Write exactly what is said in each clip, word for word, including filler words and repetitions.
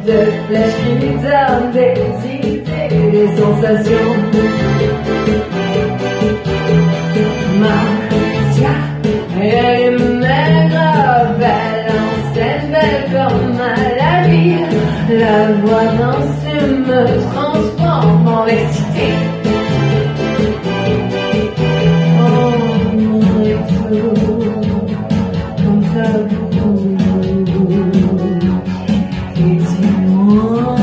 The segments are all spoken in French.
de flèches qui donnent des idées, des sensations. Marcia, elle est maigre, belle en scène, belle comme à la vie. La voix danser me transforme en excité. Oh, mon retour, comme ça vous. Et dis-moi,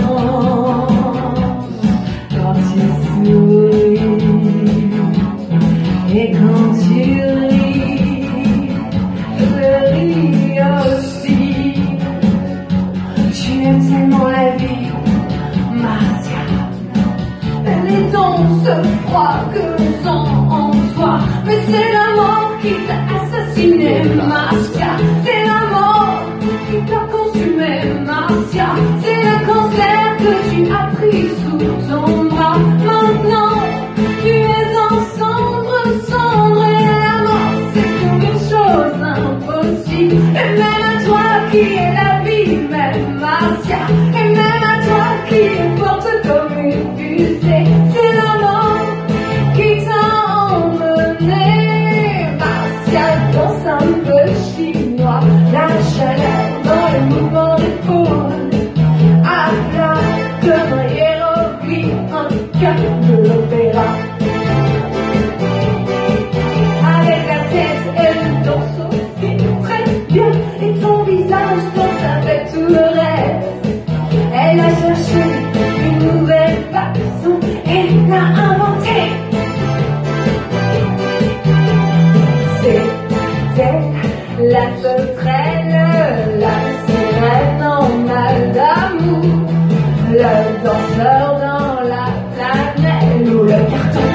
quand tu souris, et quand tu ris, je ris aussi. Tu aimes tellement la vie, Marcia. Elle est dans ce froid que l'on sent en toi. Mais c'est la mort qui t'a assassiné, Marcia. C'est la mort qui t'a consumé, Marcia. C'est le cancer que tu as pris sous ton bras. Maintenant, tu es en cendre, cendre. Et la mort, c'est comme une chose impossible. Et même à toi qui est la vie même, Marcia. Et même à toi qui est forte comme une fusée. C'est la mort qui t'a emmené, Marcia, danse un peu chinois. La chaleur dans le mouvement des foules, à plat comme un hiéroglyphe, un cœur de l'opéra. Avec la tête et le torse aussi très bien, et ton visage danse avec tout le reste. Elle a cherché une nouvelle façon et l'a inventée. C'était la sauterelle, la sirène en mal d'amour, le danseur dans la planète ou le carton.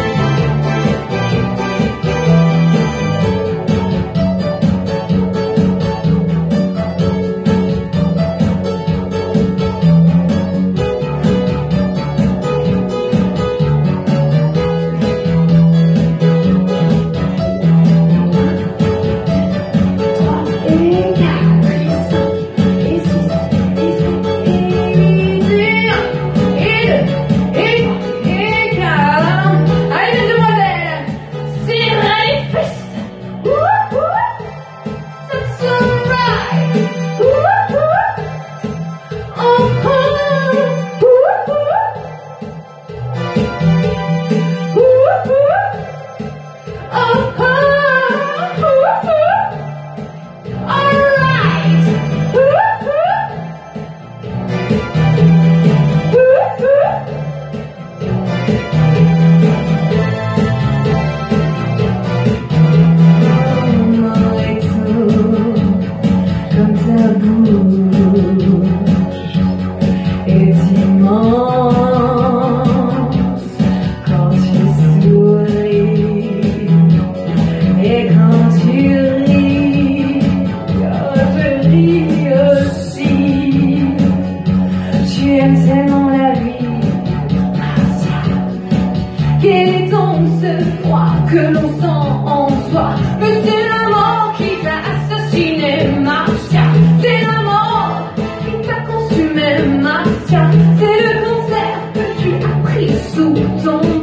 Et dimanche, quand tu souris, et quand tu ris, je ris aussi. Tu aimes tellement la vie, Marcia. Quel est donc ce froid que l'on sent en toi? Mais c'est la mort qui t'a assassiné, Marcia. C'est la mort qui t'a consumé, Marcia. C'est le cancer que tu as pris sous ton